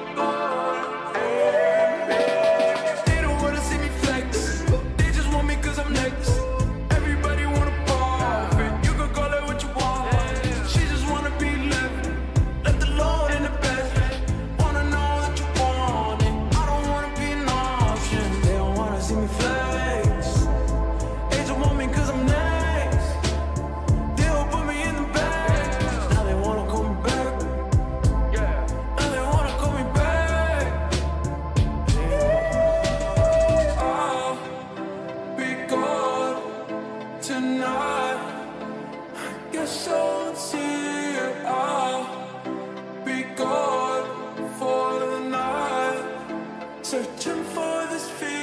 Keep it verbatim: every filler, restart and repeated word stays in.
They don't wanna see me flex. They just want me cause I'm next. Everybody wanna profit. You can call it what you want. She just wanna be left. Left alone in the bed. Wanna know that you want it. I don't wanna be an option. They don't wanna see me flex. They just want me cause I'm next. They'll put me in the bag. Now they wanna call me back. Now they wanna call me back. I'll be gone tonight. Guess I'll see it. I'll be gone for the night. Searching for this feeling.